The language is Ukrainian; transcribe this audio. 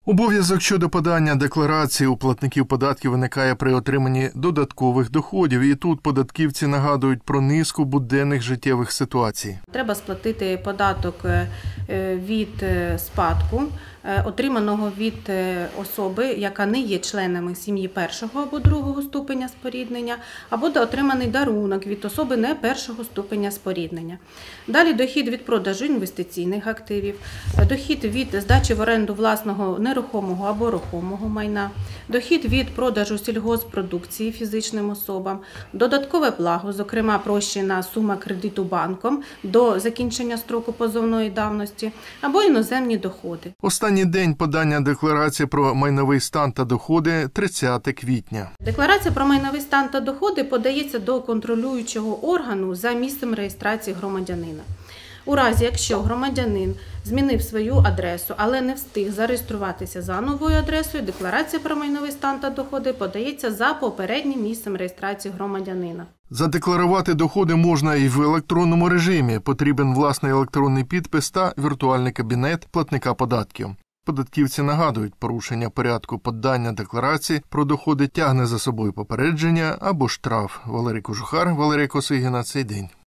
Обов'язок щодо подання декларації у платників податків виникає при отриманні додаткових доходів. І тут податківці нагадують про низку буденних життєвих ситуацій. Треба сплатити податок від спадку, отриманого від особи, яка не є членами сім'ї першого або другого ступеня споріднення, або отриманий дарунок від особи не першого ступеня споріднення. Далі дохід від продажу інвестиційних активів, дохід від здачі в оренду власного нерухомого або рухомого майна, дохід від продажу сільгосппродукції фізичним особам, додаткове благо, зокрема прощена сума кредиту банком до закінчення строку позовної давності, або іноземні доходи. Останній день подання декларації про майновий стан та доходи – 30 квітня. Декларація про майновий стан та доходи подається до контролюючого органу за місцем реєстрації громадянина. У разі, якщо громадянин змінив свою адресу, але не встиг зареєструватися за новою адресою, декларація про майновий стан та доходи подається за попереднім місцем реєстрації громадянина. Задекларувати доходи можна і в електронному режимі. Потрібен власний електронний підпис та віртуальний кабінет платника податків. Податківці нагадують, порушення порядку подання декларації про доходи тягне за собою попередження або штраф. Валерій Кожухар, Валерія Косигіна. Цей день.